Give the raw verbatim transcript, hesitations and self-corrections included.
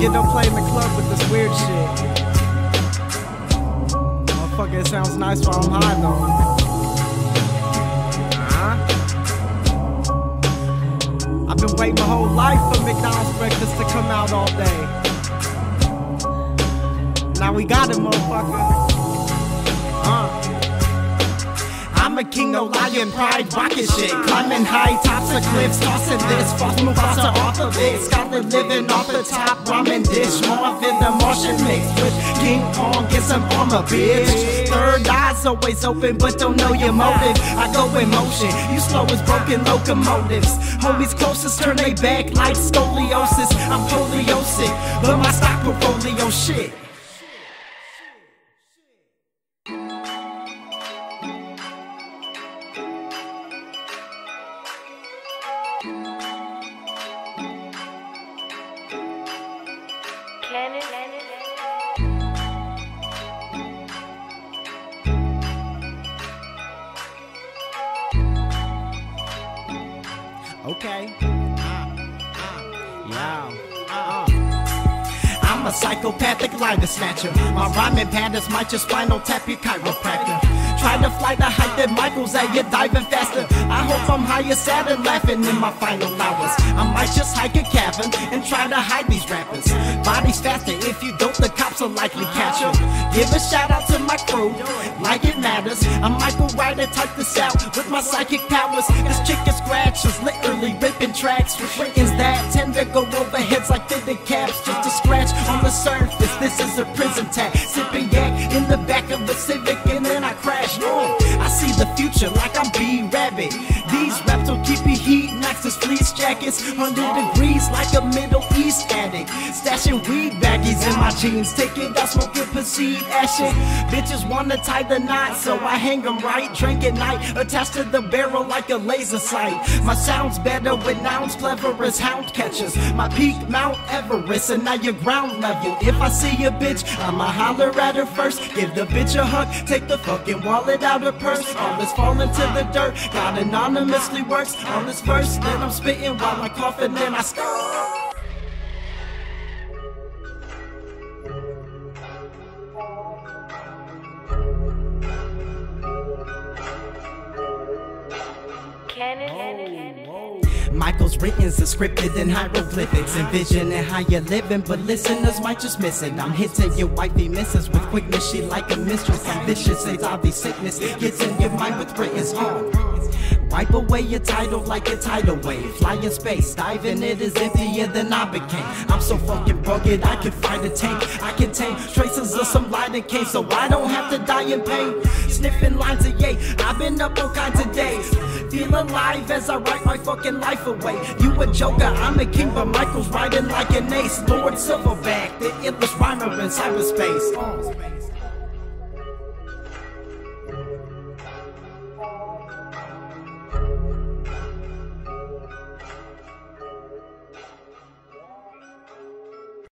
nigga don't play in the club with this weird shit. Motherfucker, it sounds nice while I'm high though. Uh-huh. I've been waiting my whole life for McDonald's breakfast to come out all day. Now we got it, motherfucker. Uh. I'm a king, no lion, pride, rocket shit. Climbing high tops of cliffs, tossing this. False mufasa off of it. Scotland living off the top, ramen dish. Marvin, the Martian mix with King Kong, get some armor, bitch. Third eye's always open, but don't know your motive. I go in motion, you slow as broken locomotives. Homies closest turn they back like scoliosis. I'm polio sick, but my stock portfolio shit. Okay. Uh, uh, yeah. Uh. I'm a psychopathic lit-er snatcher. My rhyming patterns might just spinal tap your chiropractor. Try to fly the height that Michael's at, you're diving faster. I hope I'm higher Saturn, laughing in my final hours. I might just hike a cavern and try to hide these rappers. Body's faster, if you don't, the cops will likely catch you. Give a shout out to my crew, like it matters. I'm Michael Wright and type this out with my psychic powers. This chicken scratches, lit-er-lly ripping tracks with writtens that tend to go over heads like fitted caps. Just a scratch on the surface, this is a prison tag. Sippin yak in the back of a Civic and then I crash. I see the future like I'm B-Rabbit. These raps will keep you heat, next to fleece jackets. Hundred degrees like a Middle East addict. Stashing weed baggies in my jeans. Take it out, smoking, proceed, ashing. Bitches wanna tie the knot, so I hang them right. Drink at night, attached to the barrel like a laser sight. My sound's better with nouns, clever as hound catchers. My peak, Mount Everest, and now you're ground level. If I see a bitch, I'ma holler at her first. Give the bitch a hug, take the fucking wallet out her purse. All this falling to the dirt, God anonymously works on this verse. Then I'm spitting while I cough and then I scar. Michael's written's are scripted in hieroglyphics, envisioning how you're living, but listeners might just miss it. I'm hitting your wifey misses with quickness, she like a mistress. I'm vicious, anxiety, sickness gets in your mind with written's on. Wipe away your title like a tidal wave. Fly in space, diving it is emptier than I became. I'm so fucking rugged, I can fight a tank. I can tame traces of some light and cane, so I don't have to die in pain. Sniffing lines of yay, I've been up all kinds of days. Feel alive as I write my fucking life away. You a joker, I'm a king, but Michael's writing like an ace. Lord Silverback, the illest rhymer in cyberspace.